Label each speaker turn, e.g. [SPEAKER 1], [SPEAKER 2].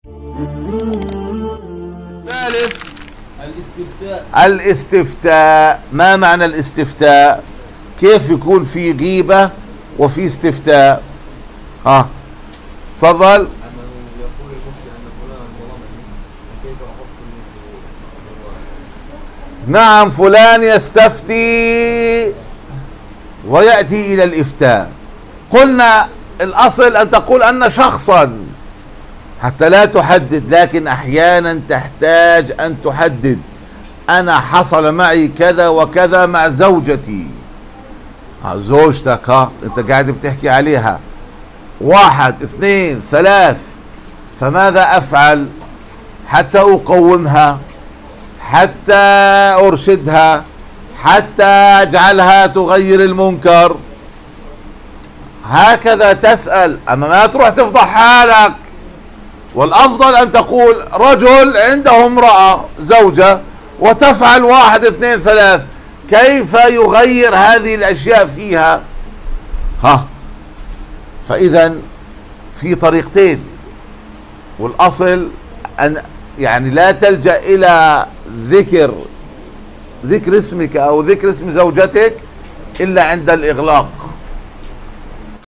[SPEAKER 1] الثالث
[SPEAKER 2] الاستفتاء.
[SPEAKER 1] الاستفتاء. ما معنى الاستفتاء؟ كيف يكون في غيبة وفي استفتاء؟ ها تفضل.
[SPEAKER 2] أنه يقول المفتي أن فلان ظلمني كيف أحكم.
[SPEAKER 1] نعم، فلان يستفتي ويأتي إلى الإفتاء. قلنا الأصل أن تقول أن شخصا حتى لا تحدد، لكن أحيانا تحتاج أن تحدد. أنا حصل معي كذا وكذا مع زوجتي. زوجتك أنت قاعد بتحكي عليها، 1 2 3، فماذا أفعل حتى أقومها، حتى أرشدها، حتى أجعلها تغير المنكر؟ هكذا تسأل، أما ما تروح تفضح حالك. والأفضل أن تقول رجل عنده امرأة زوجة وتفعل 1 2 3، كيف يغير هذه الأشياء فيها؟ فإذا في طريقتين، والأصل أن يعني لا تلجأ إلى ذكر اسمك أو ذكر اسم زوجتك إلا عند الإغلاق.